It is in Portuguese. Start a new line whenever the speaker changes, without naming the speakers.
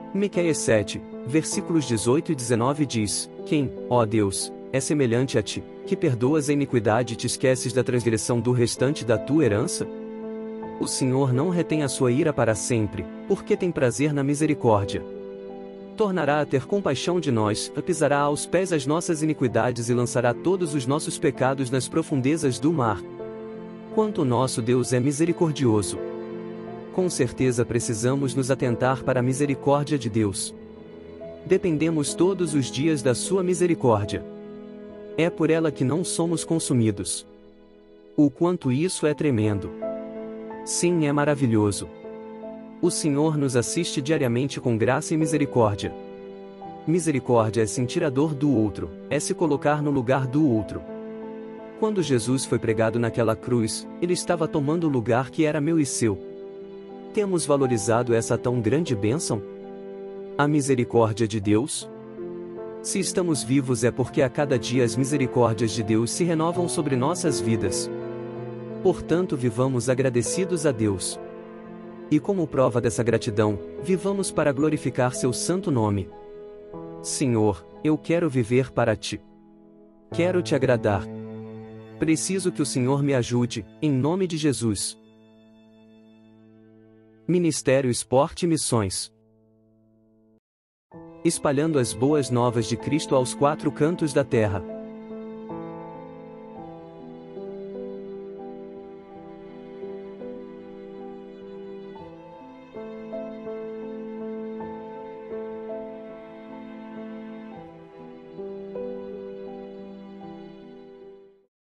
Miqueias 7, versículos 18 e 19 diz: Quem, ó Deus, é semelhante a ti, que perdoas a iniquidade e te esqueces da transgressão do restante da tua herança? O Senhor não retém a sua ira para sempre, porque tem prazer na misericórdia. Tornará a ter compaixão de nós, pisará aos pés as nossas iniquidades e lançará todos os nossos pecados nas profundezas do mar. Quanto nosso Deus é misericordioso! Com certeza precisamos nos atentar para a misericórdia de Deus. Dependemos todos os dias da sua misericórdia. É por ela que não somos consumidos. O quanto isso é tremendo! Sim, é maravilhoso. O Senhor nos assiste diariamente com graça e misericórdia. Misericórdia é sentir a dor do outro, é se colocar no lugar do outro. Quando Jesus foi pregado naquela cruz, ele estava tomando o lugar que era meu e seu. Temos valorizado essa tão grande bênção? A misericórdia de Deus? Se estamos vivos é porque a cada dia as misericórdias de Deus se renovam sobre nossas vidas. Portanto, vivamos agradecidos a Deus. E como prova dessa gratidão, vivamos para glorificar seu santo nome. Senhor, eu quero viver para ti. Quero te agradar. Preciso que o Senhor me ajude, em nome de Jesus. Ministério Esporte e Missões. Espalhando as boas novas de Cristo aos quatro cantos da terra.